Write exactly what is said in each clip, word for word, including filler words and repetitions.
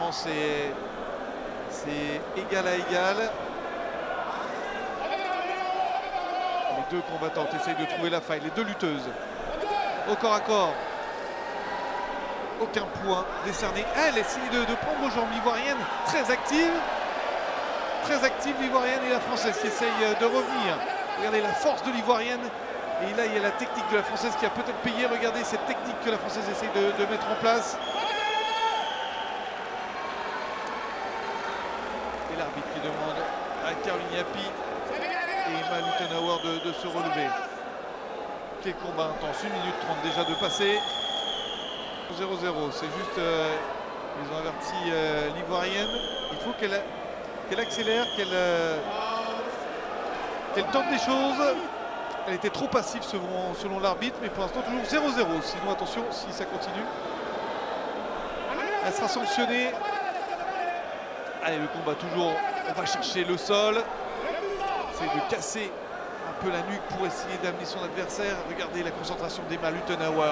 moment c'est égal à égal. Les deux combattantes essayent de trouver la faille, les deux lutteuses. Au corps à corps. Aucun point décerné. Elle essaye de, de prendre aux jambes. L'Ivoirienne très active. Très active l'Ivoirienne et la Française qui essaye de revenir. Regardez la force de l'Ivoirienne. Et là, il y a la technique de la Française qui a peut-être payé. Regardez cette technique que la Française essaye de, de mettre en place. Et l'arbitre qui demande à Caroline Yapi et Emma Luthenauer de, de se relever. Quel combat intense. une minute trente déjà de passer. zéro zéro. C'est juste... Euh, ils ont averti euh, l'Ivoirienne. Il faut qu'elle qu'elle accélère, qu'elle euh, qu'elle tente des choses. Elle était trop passive selon, selon l'arbitre, mais pour l'instant toujours zéro zéro. Sinon attention, si ça continue, elle sera sanctionnée. Allez, le combat toujours, on va chercher le sol. C'est de casser un peu la nuque pour essayer d'amener son adversaire. Regardez la concentration d'Emma Luthenauer.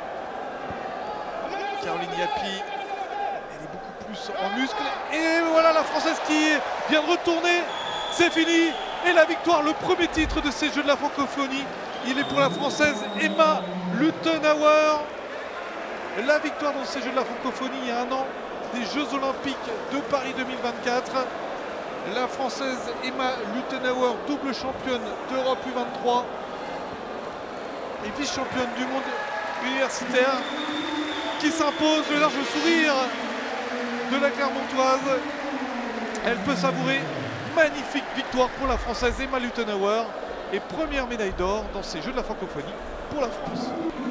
Caroline Yapi, elle est beaucoup plus en muscle. Et voilà la Française qui vient de retourner. C'est fini. Et la victoire, le premier titre de ces Jeux de la francophonie, il est pour la Française Emma Luthenauer. La victoire dans ces Jeux de la francophonie il y a un an, des Jeux olympiques de Paris deux mille vingt-quatre. La Française Emma Luthenauer, double championne d'Europe U vingt-trois et vice-championne du monde universitaire, qui s'impose. Le large sourire de la Clermontoise. Elle peut savourer. Magnifique victoire pour la Française Emma Luthenauer et première médaille d'or dans ces Jeux de la francophonie pour la France.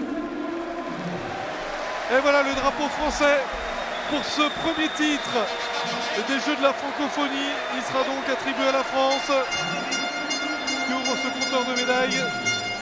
Et voilà le drapeau français pour ce premier titre des Jeux de la francophonie. Il sera donc attribué à la France qui ouvre ce compteur de médailles.